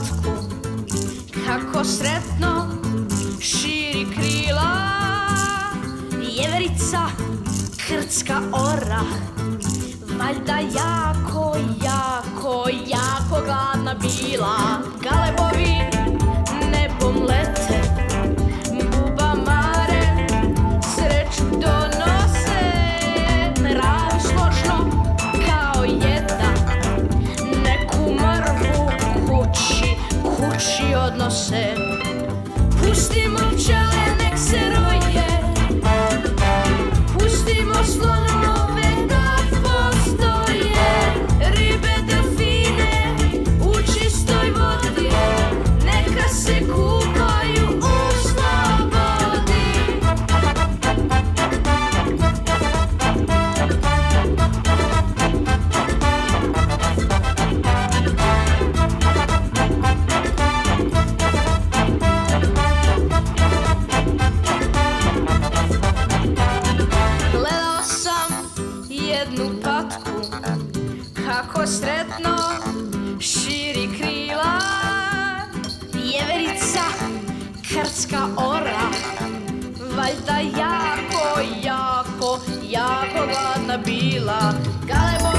patku, kako sretno širi krila. Jeverica krcka orah, valjda jako, jako, jako gladna bila. Galebovi nebom lete, bubamare sreću donose. Mravi složno kao jedan, neku mrvu kući odnose. Pustimo pčele nek se roje, pustimo slonove da postoje. Ribe, delfine u čistoj vodi, neka se kupaju u slobodi. Gledao sam jednu patku, kako sretno širi krila. Jeverica krcka orah, valjda jako, jako, jako gladna bila. Galebo